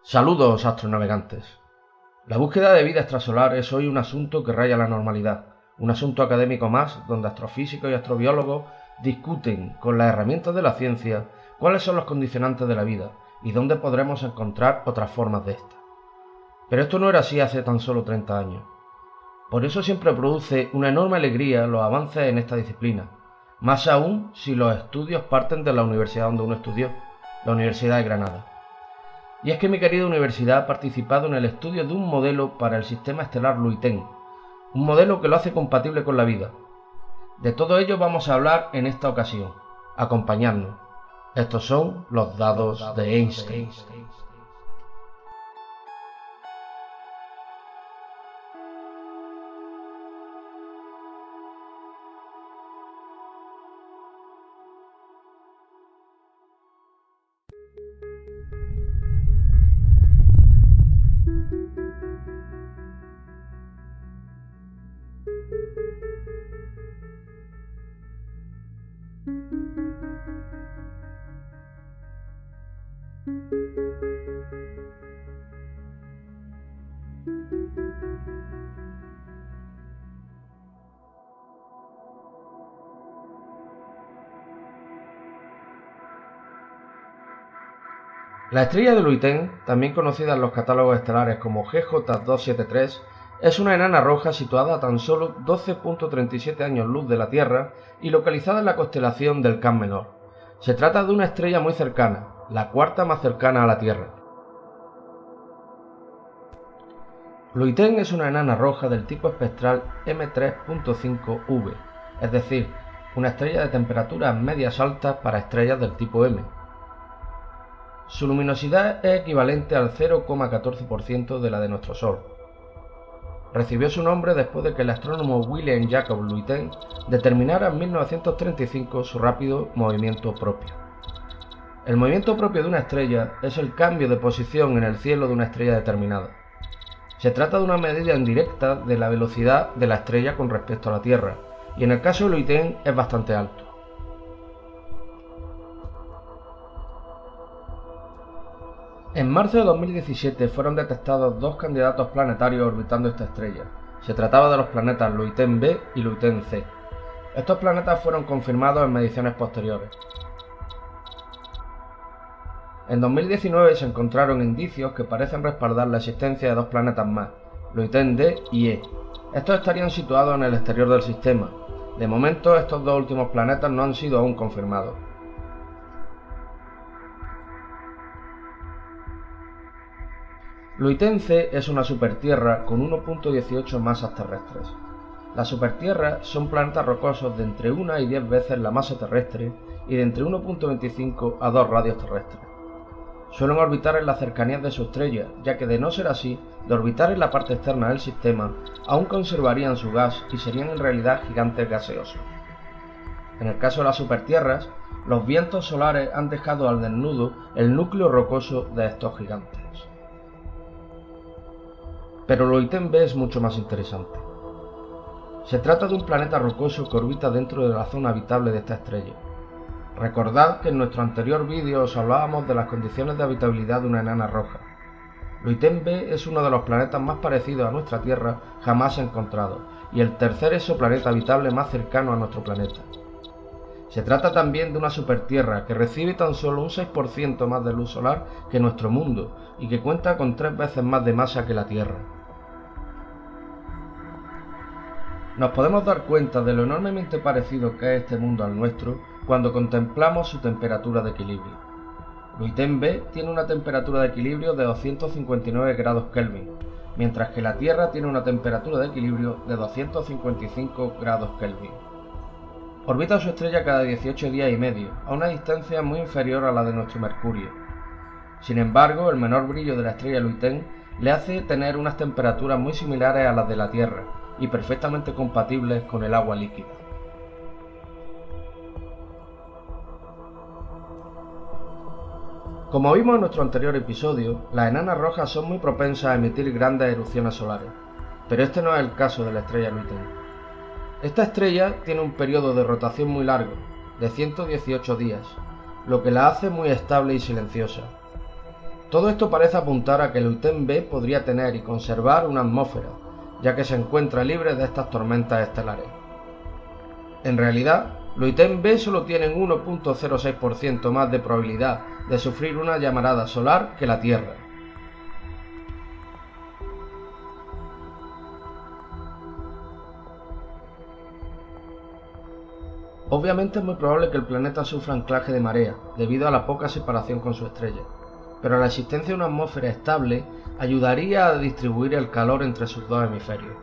Saludos, astronavegantes. La búsqueda de vida extrasolar es hoy un asunto que raya la normalidad, un asunto académico más donde astrofísicos y astrobiólogos discuten con las herramientas de la ciencia cuáles son los condicionantes de la vida y dónde podremos encontrar otras formas de esta. Pero esto no era así hace tan solo 30 años. Por eso siempre produce una enorme alegría los avances en esta disciplina, más aún si los estudios parten de la universidad donde uno estudió, la Universidad de Granada. Y es que mi querida universidad ha participado en el estudio de un modelo para el sistema estelar Lhuiten, un modelo que lo hace compatible con la vida. De todo ello vamos a hablar en esta ocasión. Acompañadnos. Estos son los dados de Einstein. La estrella de Lhuiten, también conocida en los catálogos estelares como GJ273, es una enana roja situada a tan solo 12.37 años luz de la Tierra y localizada en la constelación del Can Menor. Se trata de una estrella muy cercana, la cuarta más cercana a la Tierra. Lhuiten es una enana roja del tipo espectral M3.5V, es decir, una estrella de temperaturas medias altas para estrellas del tipo M. Su luminosidad es equivalente al 0,14% de la de nuestro Sol. Recibió su nombre después de que el astrónomo William Jacob Lhuiten determinara en 1935 su rápido movimiento propio. El movimiento propio de una estrella es el cambio de posición en el cielo de una estrella determinada. Se trata de una medida indirecta de la velocidad de la estrella con respecto a la Tierra, y en el caso de Lhuiten es bastante alto. En marzo de 2017 fueron detectados dos candidatos planetarios orbitando esta estrella. Se trataba de los planetas Lhuiten B y Lhuiten C. Estos planetas fueron confirmados en mediciones posteriores. En 2019 se encontraron indicios que parecen respaldar la existencia de dos planetas más, Lhuiten D y E. Estos estarían situados en el exterior del sistema. De momento, estos dos últimos planetas no han sido aún confirmados. Lhuiten C es una supertierra con 1.18 masas terrestres. Las supertierras son planetas rocosos de entre 1 y 10 veces la masa terrestre y de entre 1.25 a 2 radios terrestres. Suelen orbitar en las cercanías de su estrella, ya que de no ser así, de orbitar en la parte externa del sistema, aún conservarían su gas y serían en realidad gigantes gaseosos. En el caso de las supertierras, los vientos solares han dejado al desnudo el núcleo rocoso de estos gigantes. Pero Lhuiten B es mucho más interesante. Se trata de un planeta rocoso que orbita dentro de la zona habitable de esta estrella. Recordad que en nuestro anterior vídeo os hablábamos de las condiciones de habitabilidad de una enana roja. Lhuiten B es uno de los planetas más parecidos a nuestra Tierra jamás encontrados, y el tercer exoplaneta habitable más cercano a nuestro planeta. Se trata también de una supertierra que recibe tan solo un 6% más de luz solar que nuestro mundo y que cuenta con 3 veces más de masa que la Tierra. Nos podemos dar cuenta de lo enormemente parecido que es este mundo al nuestro cuando contemplamos su temperatura de equilibrio. Lhuiten B tiene una temperatura de equilibrio de 259 grados Kelvin, mientras que la Tierra tiene una temperatura de equilibrio de 255 grados Kelvin. Orbita su estrella cada 18 días y medio, a una distancia muy inferior a la de nuestro Mercurio. Sin embargo, el menor brillo de la estrella Lhuiten le hace tener unas temperaturas muy similares a las de la Tierra y perfectamente compatibles con el agua líquida. Como vimos en nuestro anterior episodio, las enanas rojas son muy propensas a emitir grandes erupciones solares, pero este no es el caso de la estrella Lhuiten. Esta estrella tiene un periodo de rotación muy largo, de 118 días, lo que la hace muy estable y silenciosa. Todo esto parece apuntar a que Luyten b podría tener y conservar una atmósfera, ya que se encuentra libre de estas tormentas estelares. En realidad, Luyten b solo tiene un 1.06% más de probabilidad de sufrir una llamarada solar que la Tierra. Obviamente es muy probable que el planeta sufra anclaje de marea, debido a la poca separación con su estrella, pero la existencia de una atmósfera estable ayudaría a distribuir el calor entre sus dos hemisferios.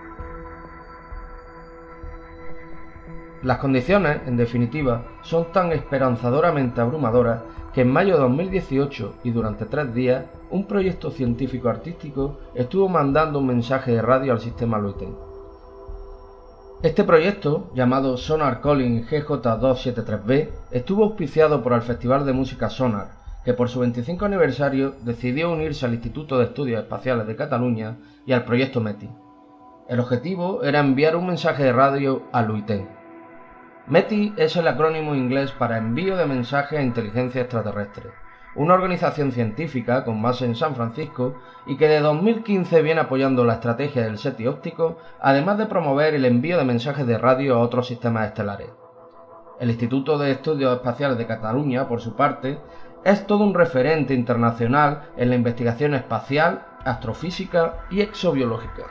Las condiciones, en definitiva, son tan esperanzadoramente abrumadoras que en mayo de 2018 y durante 3 días, un proyecto científico-artístico estuvo mandando un mensaje de radio al sistema Luyten. Este proyecto, llamado Sonar Calling GJ273b, estuvo auspiciado por el Festival de Música Sonar, que por su 25 aniversario decidió unirse al Instituto de Estudios Espaciales de Cataluña y al proyecto METI. El objetivo era enviar un mensaje de radio a Luyten. METI es el acrónimo inglés para Envío de Mensajes a Inteligencia Extraterrestre, una organización científica con base en San Francisco y que de 2015 viene apoyando la estrategia del SETI óptico, además de promover el envío de mensajes de radio a otros sistemas estelares. El Instituto de Estudios Espaciales de Cataluña, por su parte, es todo un referente internacional en la investigación espacial, astrofísica y exobiológica.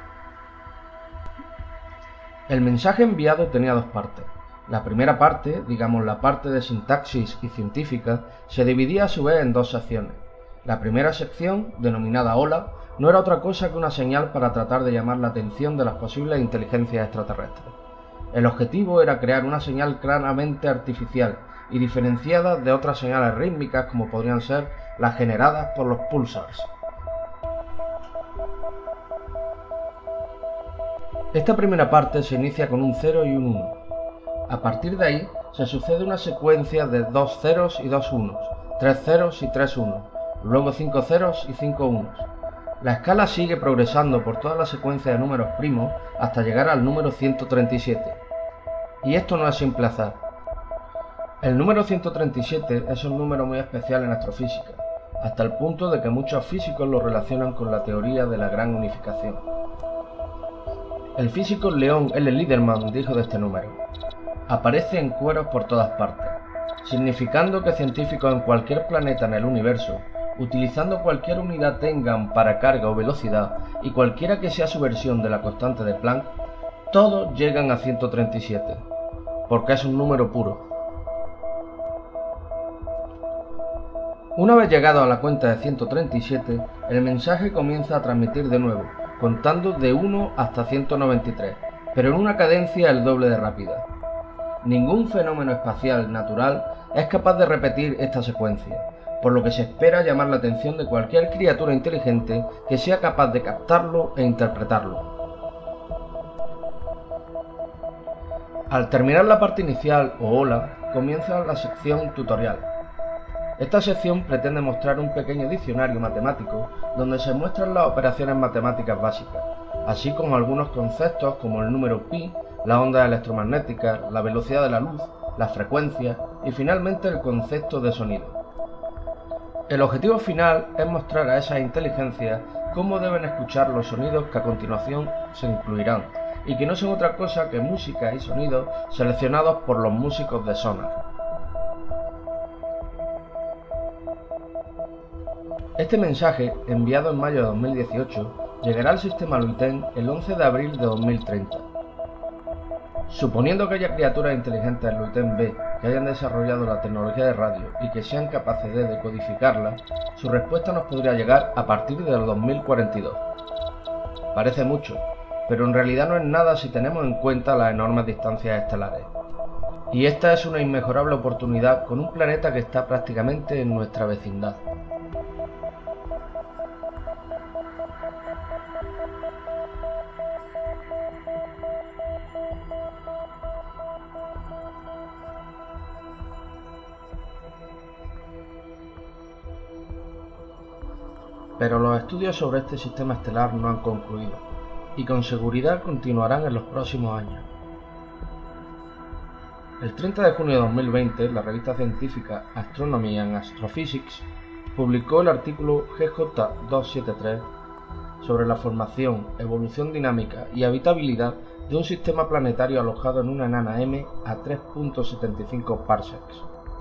El mensaje enviado tenía dos partes. La primera parte, digamos la parte de sintaxis y científica, se dividía a su vez en dos secciones. La primera sección, denominada Hola, no era otra cosa que una señal para tratar de llamar la atención de las posibles inteligencias extraterrestres. El objetivo era crear una señal claramente artificial y diferenciada de otras señales rítmicas como podrían ser las generadas por los pulsars. Esta primera parte se inicia con un 0 y un 1. A partir de ahí se sucede una secuencia de 2 ceros y 2 unos, 3 ceros y 3 unos, luego 5 ceros y 5 unos. La escala sigue progresando por toda la secuencia de números primos hasta llegar al número 137. Y esto no es simple azar. El número 137 es un número muy especial en astrofísica, hasta el punto de que muchos físicos lo relacionan con la teoría de la gran unificación. El físico Leon L. Lederman dijo de este número: aparece en cueros por todas partes, significando que científicos en cualquier planeta en el universo, utilizando cualquier unidad Tengan para carga o velocidad y cualquiera que sea su versión de la constante de Planck, todos llegan a 137, porque es un número puro. Una vez llegado a la cuenta de 137, el mensaje comienza a transmitir de nuevo, contando de 1 hasta 193, pero en una cadencia el doble de rápida. Ningún fenómeno espacial natural es capaz de repetir esta secuencia, por lo que se espera llamar la atención de cualquier criatura inteligente que sea capaz de captarlo e interpretarlo. Al terminar la parte inicial o hola, comienza la sección tutorial. Esta sección pretende mostrar un pequeño diccionario matemático donde se muestran las operaciones matemáticas básicas, así como algunos conceptos como el número pi, las ondas electromagnéticas, la velocidad de la luz, las frecuencias y finalmente el concepto de sonido. El objetivo final es mostrar a esas inteligencias cómo deben escuchar los sonidos que a continuación se incluirán y que no son otra cosa que música y sonidos seleccionados por los músicos de Sonar. Este mensaje, enviado en mayo de 2018, llegará al sistema Luyten el 11 de abril de 2030. Suponiendo que haya criaturas inteligentes en Luyten b que hayan desarrollado la tecnología de radio y que sean capaces de decodificarla, su respuesta nos podría llegar a partir del 2042. Parece mucho, pero en realidad no es nada si tenemos en cuenta las enormes distancias estelares. Y esta es una inmejorable oportunidad con un planeta que está prácticamente en nuestra vecindad. Pero los estudios sobre este sistema estelar no han concluido, y con seguridad continuarán en los próximos años. El 30 de junio de 2020, la revista científica Astronomy and Astrophysics publicó el artículo GJ273 sobre la formación, evolución dinámica y habitabilidad de un sistema planetario alojado en una enana M a 3.75 parsecs.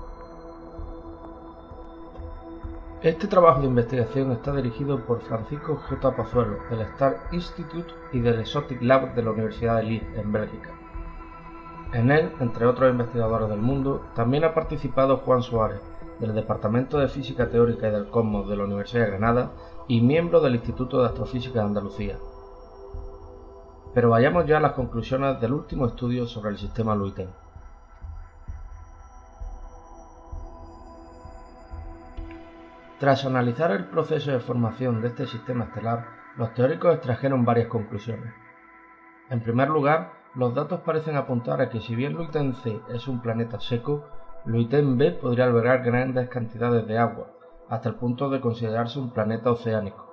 Este trabajo de investigación está dirigido por Francisco J. Pozuelo, del Star Institute y del Exotic Lab de la Universidad de Leeds, en Bélgica. En él, entre otros investigadores del mundo, también ha participado Juan Suárez, del Departamento de Física Teórica y del Cosmos de la Universidad de Granada y miembro del Instituto de Astrofísica de Andalucía. Pero vayamos ya a las conclusiones del último estudio sobre el sistema Luyten. Tras analizar el proceso de formación de este sistema estelar, los teóricos extrajeron varias conclusiones. En primer lugar, los datos parecen apuntar a que si bien Luyten C es un planeta seco, Luyten B podría albergar grandes cantidades de agua, hasta el punto de considerarse un planeta oceánico.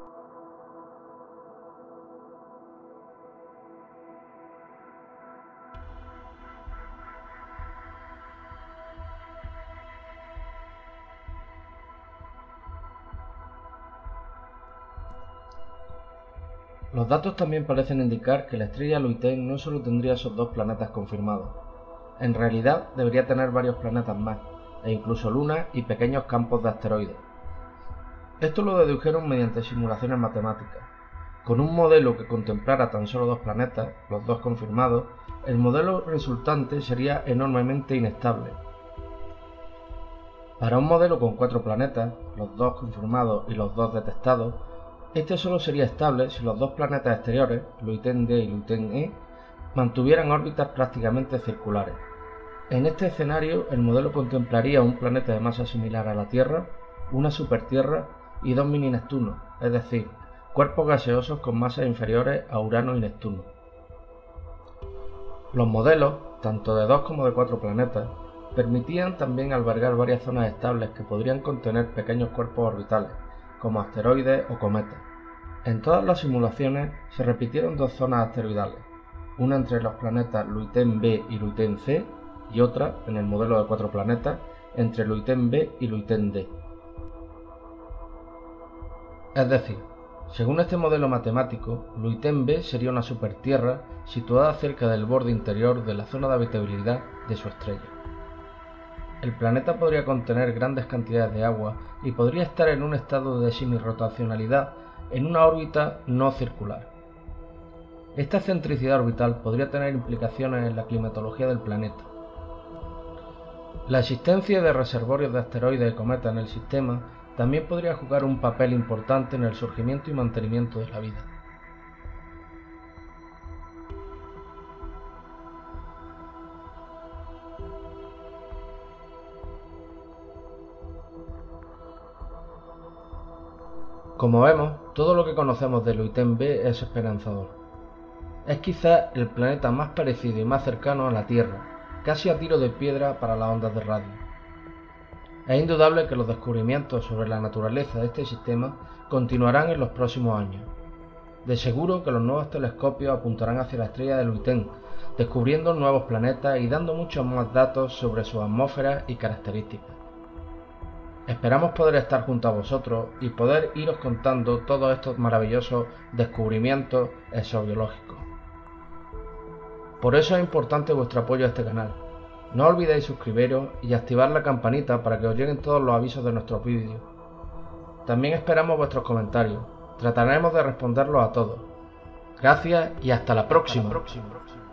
Los datos también parecen indicar que la estrella Luyten no solo tendría esos dos planetas confirmados. En realidad debería tener varios planetas más, e incluso lunas y pequeños campos de asteroides. Esto lo dedujeron mediante simulaciones matemáticas. Con un modelo que contemplara tan solo dos planetas, los dos confirmados, el modelo resultante sería enormemente inestable. Para un modelo con 4 planetas, los dos confirmados y los dos detectados, este solo sería estable si los dos planetas exteriores, Luyten D y Luyten E, mantuvieran órbitas prácticamente circulares. En este escenario, el modelo contemplaría un planeta de masa similar a la Tierra, una supertierra y dos mini Neptunos, es decir, cuerpos gaseosos con masas inferiores a Urano y Neptuno. Los modelos, tanto de 2 como de 4 planetas, permitían también albergar varias zonas estables que podrían contener pequeños cuerpos orbitales, como asteroides o cometas. En todas las simulaciones se repitieron dos zonas asteroidales, una entre los planetas Luyten B y Luyten C y otra, en el modelo de 4 planetas, entre Luyten B y Luyten D. Es decir, según este modelo matemático, Luyten B sería una supertierra situada cerca del borde interior de la zona de habitabilidad de su estrella. El planeta podría contener grandes cantidades de agua y podría estar en un estado de semirrotacionalidad en una órbita no circular. Esta excentricidad orbital podría tener implicaciones en la climatología del planeta. La existencia de reservorios de asteroides y cometas en el sistema también podría jugar un papel importante en el surgimiento y mantenimiento de la vida. Como vemos, todo lo que conocemos de Luyten B es esperanzador. Es quizás el planeta más parecido y más cercano a la Tierra, casi a tiro de piedra para las ondas de radio. Es indudable que los descubrimientos sobre la naturaleza de este sistema continuarán en los próximos años. De seguro que los nuevos telescopios apuntarán hacia la estrella de Luyten, descubriendo nuevos planetas y dando muchos más datos sobre sus atmósferas y características. Esperamos poder estar junto a vosotros y poder iros contando todos estos maravillosos descubrimientos exobiológicos. Por eso es importante vuestro apoyo a este canal. No olvidéis suscribiros y activar la campanita para que os lleguen todos los avisos de nuestros vídeos. También esperamos vuestros comentarios. Trataremos de responderlos a todos. Gracias y hasta la próxima.